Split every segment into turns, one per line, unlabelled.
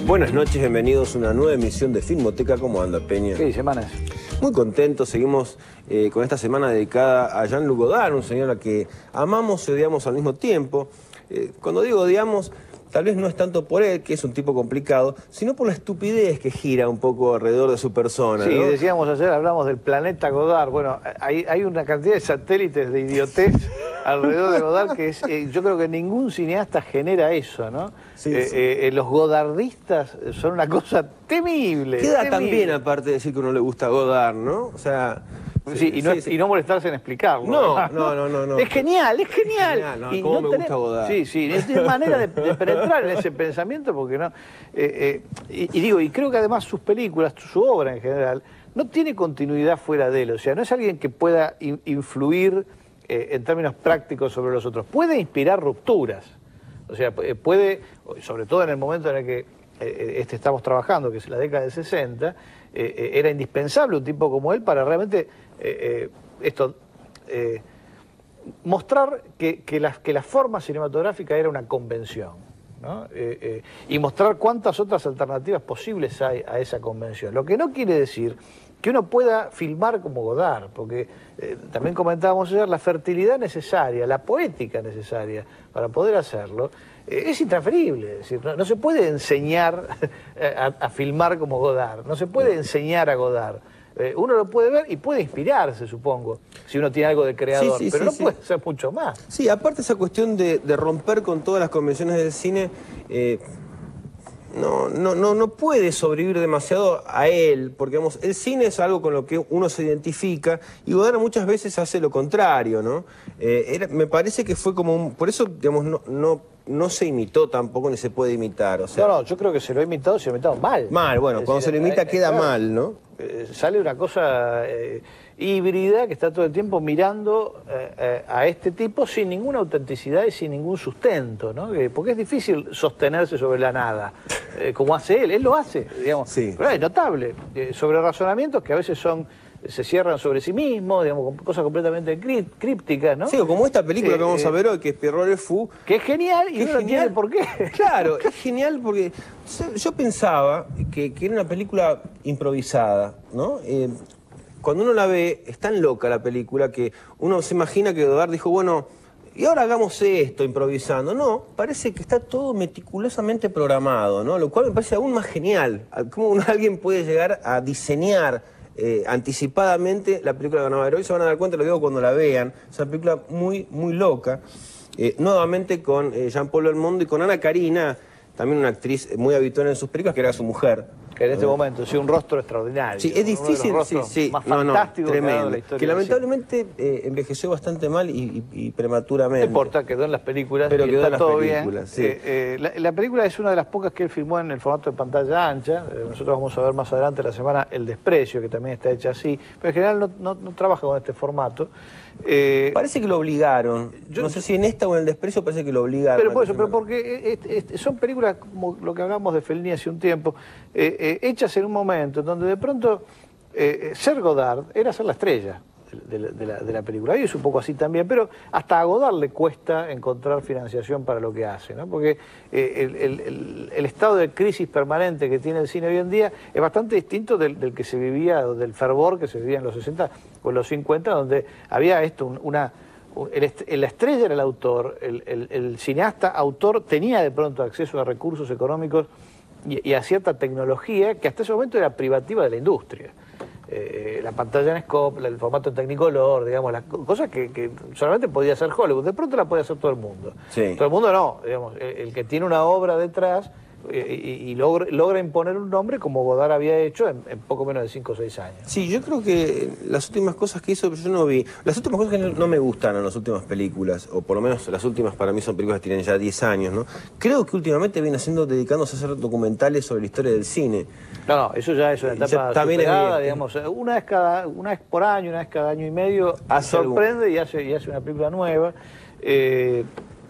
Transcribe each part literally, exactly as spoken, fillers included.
Buenas noches, bienvenidos a una nueva emisión de Filmoteca. ¿Cómo anda, Peña?
¿Qué dice, Manes?
Muy contentos, seguimos eh, con esta semana dedicada a Jean-Luc Godard, un señor al que amamos y odiamos al mismo tiempo. Eh, cuando digo odiamos, tal vez no es tanto por él, que es un tipo complicado, sino por la estupidez que gira un poco alrededor de su persona,
Sí,
¿no?
decíamos ayer, hablamos del planeta Godard. Bueno, hay, hay una cantidad de satélites de idiotez alrededor de Godard que es, eh, yo creo que ningún cineasta genera eso, ¿no?
Sí,
eh,
sí.
Eh, los godardistas son una cosa temible.
Queda
temible.
también, aparte de decir que uno le gusta Godard, ¿no? O sea...
Sí, y, no,
sí, sí.
y no molestarse en explicarlo.
No, no, no, no, no.
Es genial, es genial.
Genial, no,
Y
cómo
no
me
tenés-
gusta Godard.
Sí, sí, es una manera de, de penetrar en ese pensamiento porque no... eh, eh, y, y digo, y creo que además sus películas, su obra en general, no tiene continuidad fuera de él. O sea, no es alguien que pueda in- influir eh, en términos prácticos sobre los otros. Puede inspirar rupturas. O sea, pu- puede, sobre todo en el momento en el que eh, este estamos trabajando, que es la década del sesenta, eh, eh, era indispensable un tipo como él para realmente... eh, eh, esto, eh, mostrar que, que, la, que la forma cinematográfica era una convención, ¿no? Eh, eh, y mostrar cuántas otras alternativas posibles hay a esa convención. Lo que no quiere decir que uno pueda filmar como Godard, porque eh, también comentábamos ayer, la fertilidad necesaria, la poética necesaria para poder hacerlo, eh, es intransferible. Es decir, no, no se puede enseñar a, a filmar como Godard, no se puede enseñar a Godard. Eh, uno lo puede ver y puede inspirarse, supongo, si uno tiene algo de creador,
Sí, sí,
pero
sí,
no
sí.
puede ser mucho más.
Sí, aparte esa cuestión de, de romper con todas las convenciones del cine, eh, no, no, no, no puede sobrevivir demasiado a él, porque digamos, el cine es algo con lo que uno se identifica y Godard muchas veces hace lo contrario, ¿no? Eh, era- me parece que fue como un... Por eso, digamos, no, no, no se imitó tampoco ni se puede imitar, o sea...
No, no, yo creo que se lo ha imitado, se lo ha imitado mal.
Mal, bueno,
Es
cuando
decir,
se lo imita
eh,
queda
claro,
mal, ¿no?
eh, sale una cosa eh, híbrida que está todo el tiempo mirando eh, eh, a este tipo sin ninguna autenticidad y sin ningún sustento, ¿no? Que- porque es difícil sostenerse sobre la nada, eh, como hace él, él lo hace, digamos.
Sí.
Pero es notable, eh, sobre razonamientos que a veces son se cierran sobre sí mismos, digamos, con cosas completamente crí- crípticas, ¿no?
Sí, o como esta película
Eh,
que vamos
eh,
a ver hoy, que es Pierrot le Fou.
Que es genial y
Qué
uno no entiende por qué.
Claro, es genial porque yo- yo pensaba que, que era una película improvisada, ¿no? Eh, cuando uno la ve, es tan loca la película que uno se imagina que Godard dijo, bueno, y ahora hagamos esto improvisando. No, parece que está todo meticulosamente programado, ¿no? Lo cual me parece aún más genial. Cómo un- alguien puede llegar a diseñar eh, anticipadamente la película que van a ver. Hoy se van a dar cuenta, lo digo cuando la vean. Es una película muy, muy loca. Eh, nuevamente con eh, Jean-Paul Belmondo y con Ana Karina, también una actriz muy habitual en sus películas, que era su mujer.
Que en este momento, sí, un rostro extraordinario.
Sí, es
uno de los
difícil, sí,
rostros
sí,
más
no, no,
fantásticos que ha dado
tremendo.
la historia
Que
del
lamentablemente eh, envejeció bastante mal y, y- y
No
prematuramente.
importa, quedó en las películas
Pero
y
quedó
está
en las
todo
películas, sí.
bien. Eh, eh, la, la película es una de las pocas que él filmó en el formato de pantalla ancha. Eh, nosotros vamos a ver más adelante la semana El Desprecio, que también está hecha así. Pero en general no, no- no trabaja con este formato. Eh,
Parece que lo obligaron.
Yo-
no sé si en esta o en El Desprecio parece que lo obligaron.
pero
a
por
que
eso, pero
se-
porque eh, eh, son películas como lo que hablamos de Fellini hace un tiempo, eh, eh, hechas en un momento en donde de pronto eh, eh, ser Godard era ser la estrella de, la- de la, de la película. Hoy es un poco así también, pero hasta a Godard le cuesta encontrar financiación para lo que hace, ¿no? Porque eh, el, el- el- el estado de crisis permanente que tiene el cine hoy en día es bastante distinto del, del que se vivía, o del fervor que se vivía en los sesenta o en los cincuenta, donde había esto, un- una... El est- la estrella era el autor, el, el- el cineasta autor tenía de pronto acceso a recursos económicos y, y a cierta tecnología que hasta ese momento era privativa de la industria. Eh, la pantalla en scope, el formato en Technicolor, digamos, las co- cosas que, que solamente podía hacer Hollywood, de pronto la puede hacer todo el mundo.
Sí.
Todo el mundo no, digamos, el, el que tiene una obra detrás eh, y, y logra, logra imponer un nombre como Godard había hecho en, en poco menos de cinco o seis años.
Sí, yo creo que las últimas cosas que hizo, yo no vi. Las últimas cosas que no, no me gustan en las últimas películas, o por lo menos las últimas para mí son películas que tienen ya diez años, ¿no? Creo que últimamente viene haciendo, dedicándose a hacer documentales sobre la historia del cine.
No, no, eso ya es una
Ya
etapa
también es
superada,
bien.
digamos, una vez cada, una vez por año, una vez cada año y medio,
Hace
sorprende y hace, y hace una película nueva. Eh,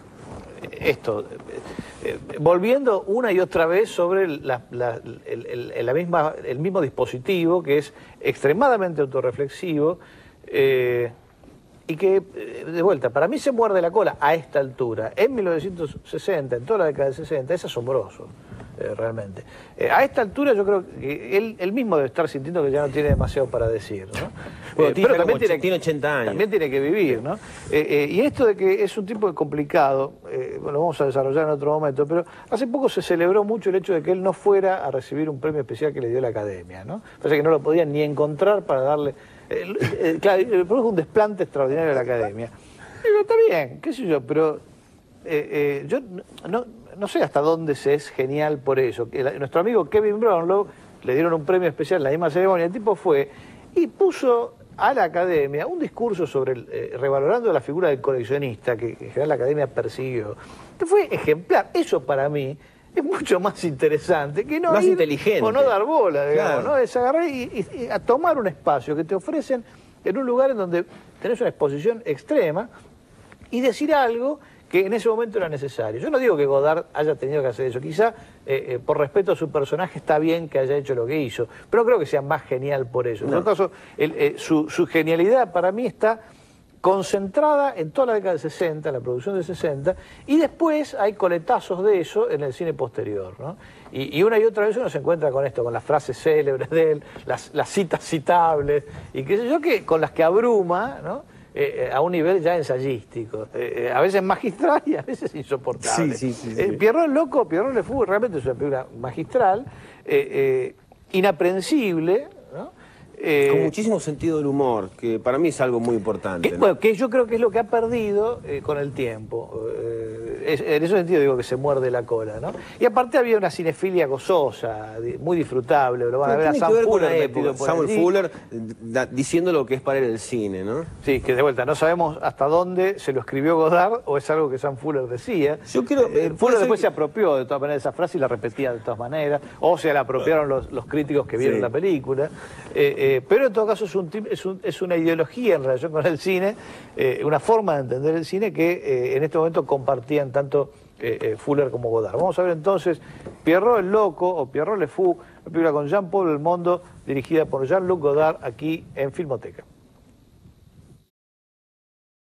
esto, eh, eh, volviendo una y otra vez sobre la, la- el, el- la misma, el mismo dispositivo que es extremadamente autorreflexivo eh, y que, eh, de vuelta, para mí se muerde la cola a esta altura. En mil novecientos sesenta, en toda la década del sesenta, es asombroso. eh, realmente. Eh, a esta altura yo creo que él, él mismo debe estar sintiendo que ya no tiene demasiado para decir, ¿no?
Bueno,
Eh,
tiene
pero también tiene,
tiene ochenta años.
También tiene que vivir, ¿no? Eh, eh, y esto de que es un tipo complicado, eh, bueno, lo vamos a desarrollar en otro momento, pero hace poco se celebró mucho el hecho de que él no fuera a recibir un premio especial que le dio la Academia, ¿no? Parece que no lo podían ni encontrar para darle... Eh, eh, claro, le produjo un desplante extraordinario a la Academia. Digo, está bien, qué sé yo, pero eh, eh, yo no, no sé hasta dónde se es genial por eso. Que la, nuestro amigo Kevin Brownlow le dieron un premio especial en la misma ceremonia, el tipo fue y puso a la Academia un discurso sobre el, eh, revalorando la figura del coleccionista que en general la Academia persiguió, que fue ejemplar. Eso para mí es mucho más interesante que no
más
ir
inteligente.
o no dar bola, digamos,
Claro.
¿no? Es agarrar y, y, y a tomar un espacio que te ofrecen en un lugar en donde tenés una exposición extrema y decir algo que en ese momento era necesario. Yo no digo que Godard haya tenido que hacer eso, quizá eh, eh, por respeto a su personaje está bien que haya hecho lo que hizo, pero no creo que sea más genial por eso. En
No.
todo caso, el, eh, su, su genialidad para mí está concentrada en toda la década de sesenta, en la producción de sesenta, y después hay coletazos de eso en el cine posterior, ¿no? Y, y una y otra vez uno se encuentra con esto, con las frases célebres de él, las, las citas citables, y qué sé yo, que con las que abruma, ¿no? Eh, a un nivel ya ensayístico, eh, eh, a veces magistral y a veces insoportable.
Sí, sí, sí, sí.
Eh, Pierrot Loco, Pierrot Le Fou, realmente es una película magistral, eh, eh, inaprensible, ¿no? Eh,
Con muchísimo sentido del humor, que para mí es algo muy importante.
que,
¿no?
bueno, que yo creo que es lo que ha perdido eh, con el tiempo. Eh, es- en ese sentido digo que se muerde la cola, ¿no? Y aparte había una cinefilia gozosa, di- muy disfrutable. Lo van a
Pero
ver a
tiene
Sam
que ver con
Fuller
la
metido
época.
por
Samuel
allí.
Fuller eh, da- diciendo lo que es para él el cine, ¿no?
Sí, que de vuelta, no sabemos hasta dónde se lo escribió Godard o es algo que Sam Fuller decía.
Yo creo-
Eh,
eh, puede
Fuller
ser
después
que-
se apropió de todas maneras de esa frase y la repetía de todas maneras, o se la apropiaron los, los críticos que vieron
Sí.
la película. Eh, eh, pero en todo caso es, un, tip- es, un- es una ideología en relación con el cine, eh, una forma de entender el cine que eh, en este momento compartían tanto eh, eh, Fuller como Godard. Vamos a ver entonces Pierrot el Loco o Pierrot Le Fou, una película con Jean-Paul Belmondo dirigida por Jean-Luc Godard aquí en Filmoteca.